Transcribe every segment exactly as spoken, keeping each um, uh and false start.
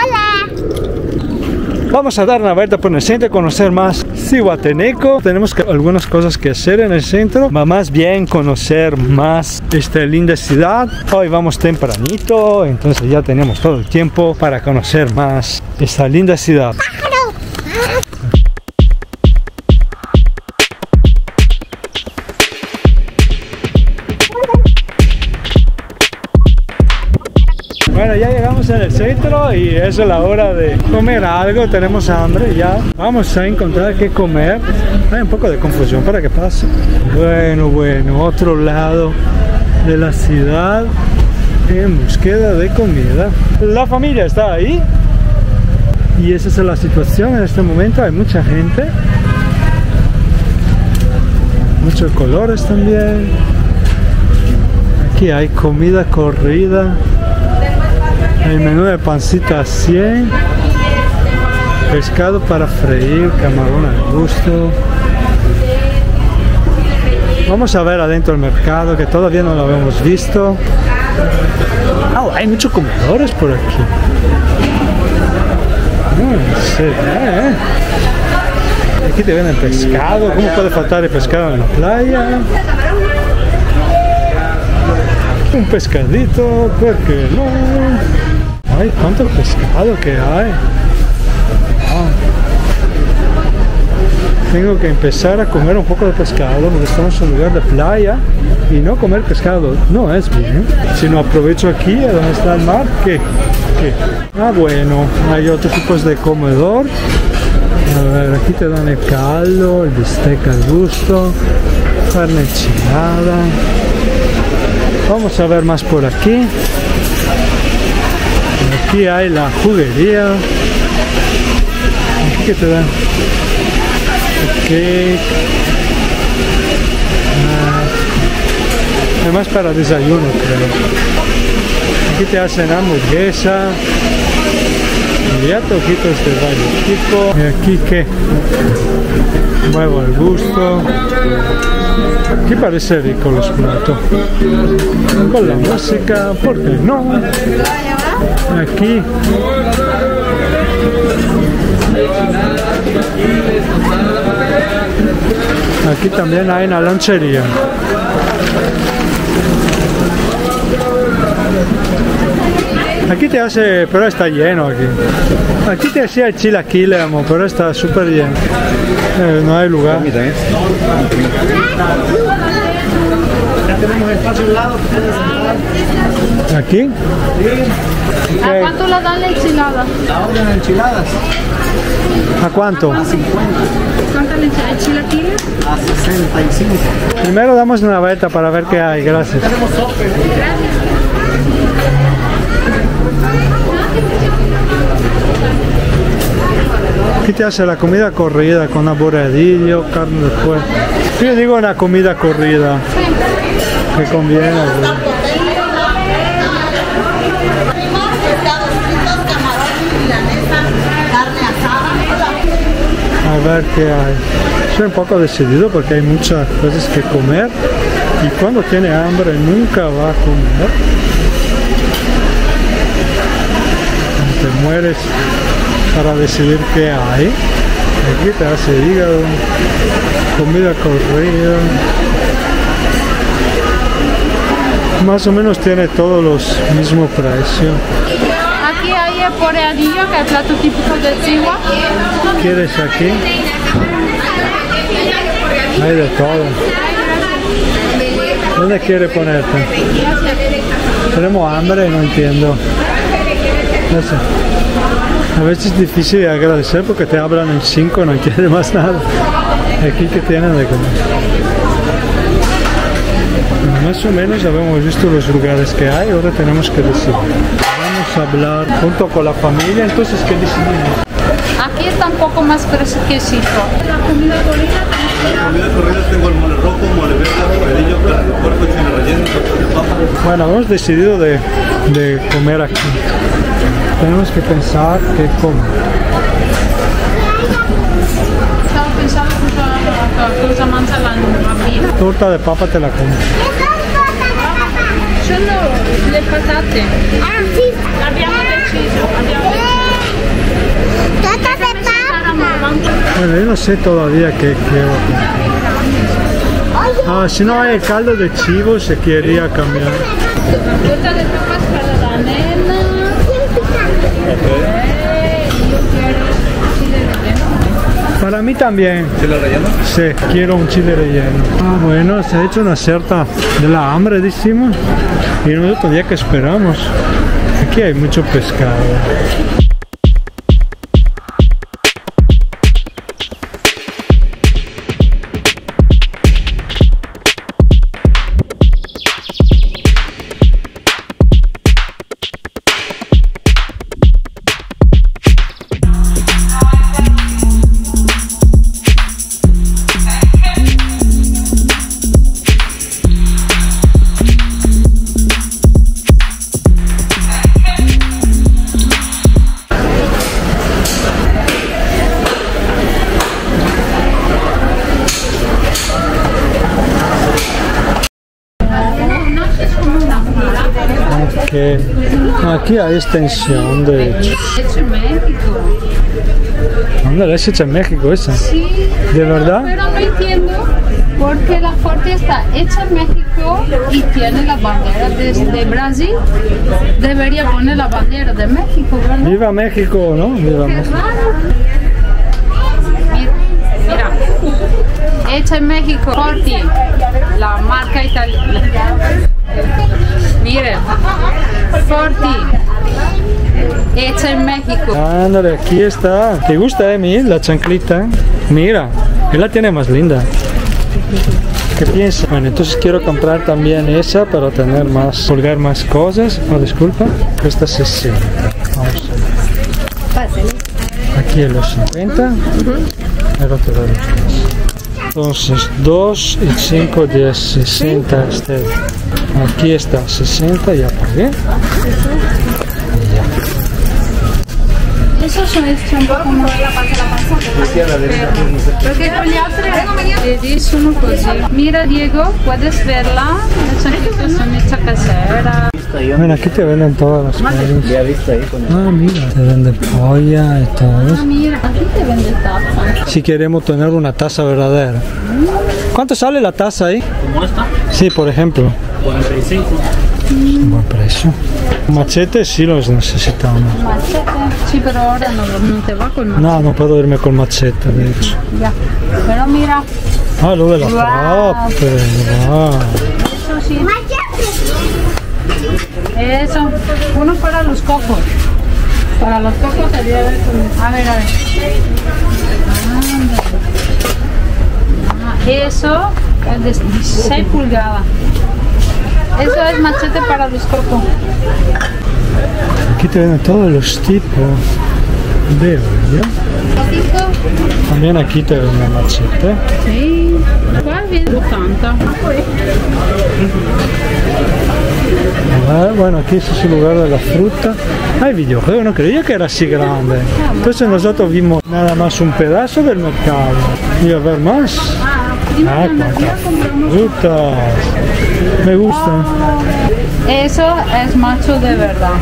Vamos a dar una vuelta por el centro, conocer más Zihuatanejo. Tenemos que, algunas cosas que hacer en el centro, va más bien conocer más esta linda ciudad. Hoy vamos tempranito, entonces ya tenemos todo el tiempo para conocer más esta linda ciudad. Bueno, ya llegamos en el centro y es la hora de comer algo, tenemos hambre ya. Vamos a encontrar qué comer. Hay un poco de confusión para que pase. Bueno, bueno, otro lado de la ciudad en búsqueda de comida. La familia está ahí y esa es la situación en este momento. Hay mucha gente, muchos colores también. Aquí hay comida corrida. El menú de pancita cien, pescado para freír, camarón al gusto. Vamos a ver adentro del mercado que todavía no lo habíamos visto. Oh, hay muchos comedores por aquí. No sé, ¿eh? Aquí te venden pescado. ¿Cómo puede faltar el pescado en la playa? Un pescadito, ¿por qué no? Ay, cuánto pescado que hay. Ah. Tengo que empezar a comer un poco de pescado. Estamos en un lugar de playa y no comer pescado no es bien. Si no aprovecho aquí, donde está el mar, ¿qué? ¿Qué? Ah, bueno, hay otros tipos de comedor. A ver, aquí te dan el caldo, el bistec al gusto, carne enchilada. Vamos a ver más por aquí. Aquí hay la juguería. Aquí que te dan cake. Ah, además para desayuno, creo. Aquí te hacen hamburguesa. Y ya toquitos de varios tipos. Y aquí que huevo al gusto. Aquí parece rico los platos. Con la música, ¿por qué no? Aquí Aquí también hay una lonchería. Aquí te hace, pero está lleno aquí. Aquí te hacía el chilaquiles, amor, pero está súper lleno. Eh, no hay lugar. Tenemos espacio al lado. ¿Aquí? ¿A cuánto la dan la enchilada? La orden de enchiladas. ¿A cuánto? A cincuenta. ¿Cuánto le echan? ¿El chilaquiles? A sesenta y cinco. Primero damos una vuelta para ver qué hay, gracias. Tenemos sope. Aquí te hace la comida corrida con aborradillo, carne de puerco. Yo digo una comida corrida que conviene. ¿Verdad? A ver qué hay. Estoy un poco decidido porque hay muchas cosas que comer y cuando tiene hambre nunca va a comer. Te mueres para decidir qué hay. Aquí te hace hígado, comida corrida. Más o menos tiene todos los mismos precios. Aquí hay el poreadillo, que es el plato típico de Ziwa. ¿Quieres aquí? Hay de todo. ¿Dónde quiere ponerte? Tenemos hambre y no entiendo. No sé. A veces es difícil de agradecer porque te hablan en cinco, no quiere más nada. Aquí que tienen de comer. Más o menos habíamos visto los lugares que hay, ahora tenemos que decidir. Vamos a hablar junto con la familia, entonces ¿qué decidimos? Aquí está un poco más fresquecito. La comida corrida. La comida corrida tengo el mole rojo, mole verde, bocadillo, carne de puerco, chile relleno, tortas de papa. Bueno, hemos decidido de, de comer aquí. Tenemos que pensar qué comer. Estaba pensando que cosa mansa la bambina. Torta de papa te la comes. Solo le patate. Ah, sì. Abbiamo deciso. Abbiamo deciso. no sé todavía qué quiero. Ah, si no hay el caldo de chivo, se quería cambiar. Torta de papas para la nena. Eh, yo quiero chile relleno. Para mí también. ¿Chile relleno? Sí, quiero un chile relleno. Ah, bueno, se ha hecho una cierta de la hambre, decimos. Y nosotros todavía que esperamos. Aquí hay mucho pescado. Que aquí hay extensión, de hecho. Hecho en México. ¿Dónde es hecha en México esa? Sí. ¿De verdad? Pero no entiendo por qué la fuerte está hecha en México y tiene la bandera de, de Brasil. Debería poner la bandera de México, ¿verdad? Viva México, ¿no? Viva Qué México. raro. Mira, mira. Hecha en México. Forti, la marca italiana. Miren, Forti, hecha en México. Ándale, aquí está. ¿Te gusta, Emi, la chanclita? Mira, él la tiene más linda. ¿Qué piensas? Bueno, entonces quiero comprar también esa para tener más, colgar más cosas. Oh, disculpa, cuesta sesenta. Vamos a ver. Aquí en los cincuenta. Pero te doy los dos. Entonces, dos y cinco, diez, sesenta. Este. Aquí está, sesenta, ya pagué. Y ya. Eso son un poco más. Perché con gli altri vedi sono così. Mira Diego, puedes verla, le chanclitas son hecha casera. Bueno, aquí te venden todas las cosas. Ya viste ahí con Ah, mira, te venden polla y todo Ah, eso. mira, aquí te vende taza. Si queremos tener una taza verdadera. ¿Cuánto sale la taza ahí? ¿Cómo está? Sí, por ejemplo. cuarenta y cinco. Un buen precio. Machetes sí los necesitamos. Machete. Sí, pero ahora no, no te va con machete. No, no puedo irme con machete, de hecho. Ya. Pero mira, Ah, lo de la Wow. frappe. Wow. eso sí. Eso. Uno para los cocos. Para los cocos se debe con... A ver, a ver. Ándale. Ah, eso es de dieciséis pulgadas. Eso es machete para los cocos. Aquí te venden todos los tipos de olla. ¿Poquito? También aquí te venden machete. Sí. ¿Cuál viene? ochenta. Ah, bueno, aquí ese es el lugar de la fruta. Hay videojuegos, no creía que era así grande. Entonces nosotros vimos nada más un pedazo del mercado. Y a ver más. Ah, prima, Ah, Ana, ya cuántas compramos. frutas. Me gusta. Eso es macho de verdad.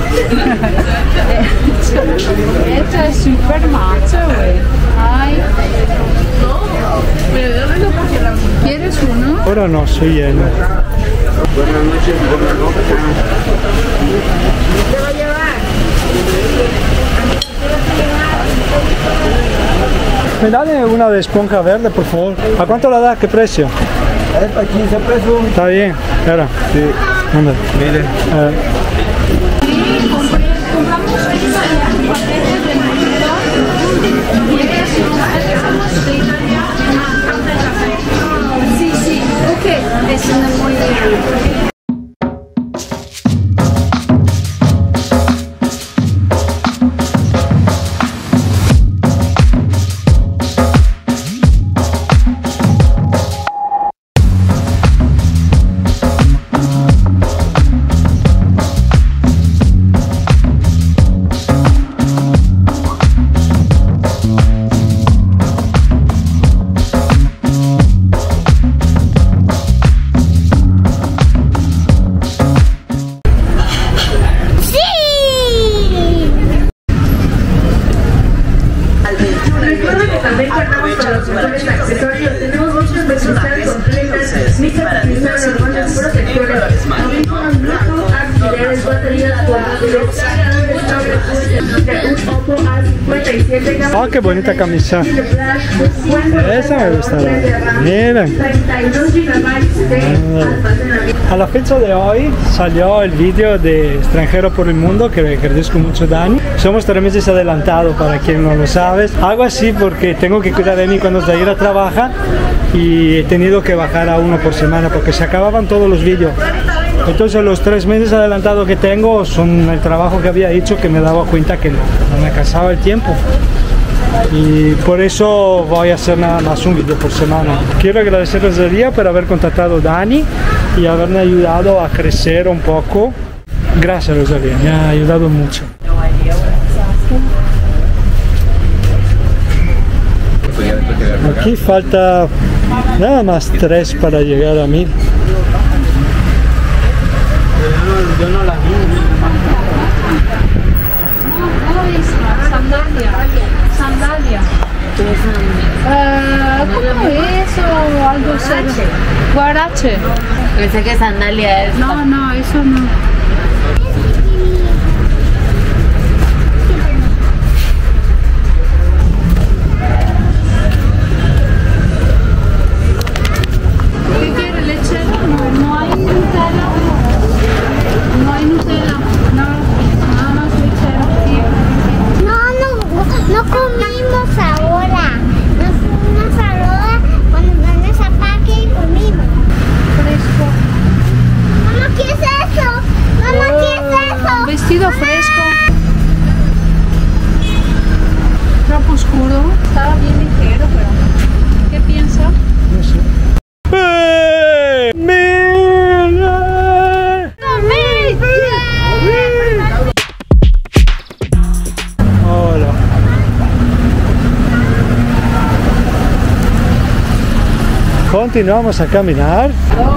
Esto es súper macho, güey. Ay. ¿Quieres uno? Ahora no, soy lleno. Buenas noches, buenas noches. ¿Qué va a llevar? ¿Me dan una de esponja verde, por favor? ¿A cuánto la da? ¿Qué precio? Es para quince pesos. Está bien. Espera. Sí. Ándale. Mire. Eh, Sí, compré, compramos pizza y paquetes de Navidad. Y eso, sí, sí, ok, es una muy bien. Oh, qué bonita camisa. Esa me gustará. Miren. A la fecha de hoy salió el vídeo de Extranjero por el Mundo, que le agradezco mucho, Dani. Somos tres meses adelantados, para quien no lo sabe. Hago así porque tengo que cuidar de mí cuando voy a ir a trabajar y he tenido que bajar a uno por semana porque se acababan todos los vídeos. Entonces los tres meses adelantados que tengo son el trabajo que había hecho, que me daba cuenta que no, no me alcanzaba el tiempo. Y por eso voy a hacer nada más un vídeo por semana. Quiero agradecerles a Día por haber contactado a Dani y haberme ayudado a crecer un poco. Gracias, Rosalía, me ha ayudado mucho. Aquí falta nada más tres para llegar a mil. Yo no la vi. No, no es sandalia. Sandalia. Uh, ¿Cómo es? O algo así. Guarache. Pensé que sandalia es. No, no, eso no. ¿Qué quiere? ¿Lechero? No, no hay Nutella. No hay Nutella. No, nada más lechero. No, no, no comimos ahora. Nos fuimos ahora cuando fuimos a parque y comimos. Fresco. Mamá, ¿qué es eso? Mamá, ¿qué es eso? Vestido fresco. Trapo oscuro. Estaba bien ligero, pero ¿qué piensa? No sé. ¡Eh! ¡Mira! Hola. Continuamos a caminar.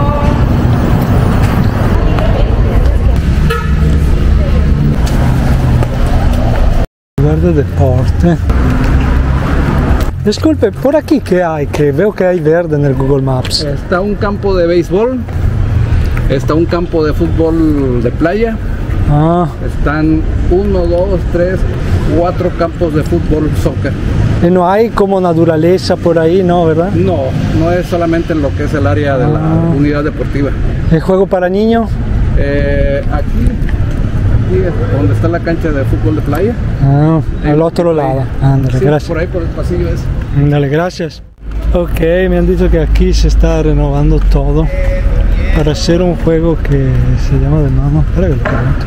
Lugar de deporte. Disculpe, ¿por aquí qué hay? Que veo que hay verde en el Google Maps. Está un campo de béisbol, está un campo de fútbol de playa, Ah, están uno, dos, tres, cuatro campos de fútbol soccer. y no hay como naturaleza por ahí, ¿no? ¿Verdad? No, no es solamente en lo que es el área de la Ah. unidad deportiva. ¿El juego para niños? Eh, aquí, aquí es donde está la cancha de fútbol de playa. Ah, al En- otro en- lado. Ándale, Sí, gracias. por ahí por el pasillo es. Ándale, gracias. Ok, me han dicho que aquí se está renovando todo para hacer un juego que se llama de mano. Espera que lo pregunto.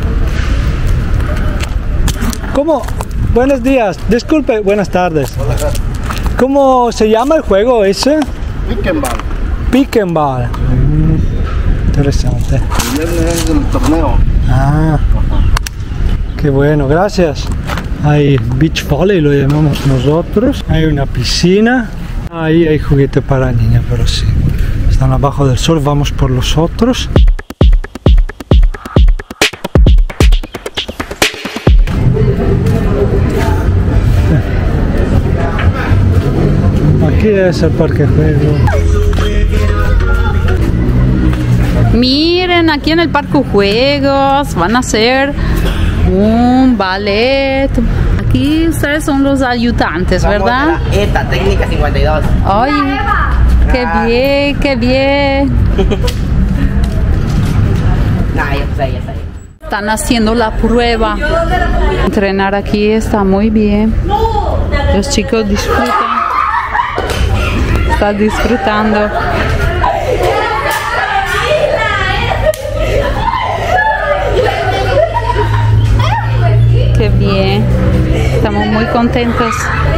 ¿Cómo? Buenos días, disculpe, buenas tardes. ¿Cómo se llama el juego ese? Pickenball. Pick and ball. Mm, interesante. Es el torneo. Ah, qué bueno, gracias. Hay beach volley, lo llamamos nosotros. Hay una piscina. Ahí hay juguete para niños, pero sí. Están abajo del sol, vamos por los otros. Aquí es el parque de juego. Miren, aquí en el Parque Juegos van a hacer un ballet. Aquí ustedes son los ayudantes, ¿verdad? Esta, técnica cincuenta y dos. Ay, qué bien, qué bien. Nah, ya sé, ya sé. Están haciendo la prueba. Entrenar aquí está muy bien. Los chicos disfrutan. Están disfrutando. Qué bien. Estamos muy contentos.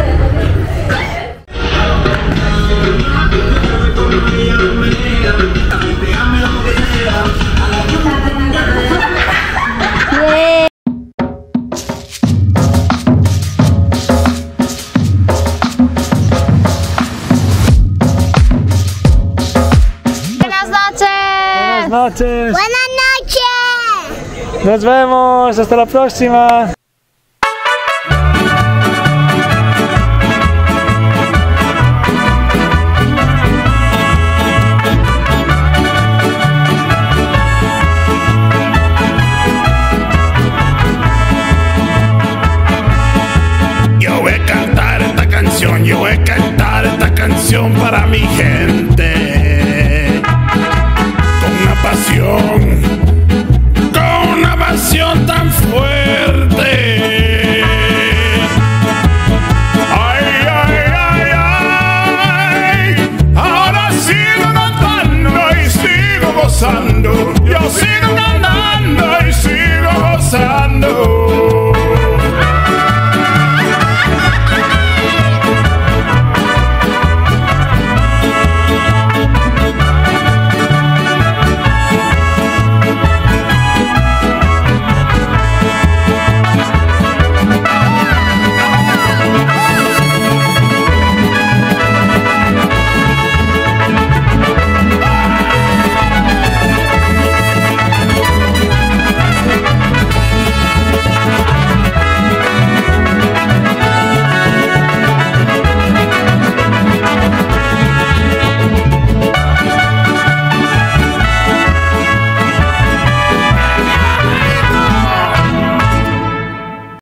Buenas noches. Buenas noches. Buenas noches. Nos vemos. Hasta la próxima. para mi gente.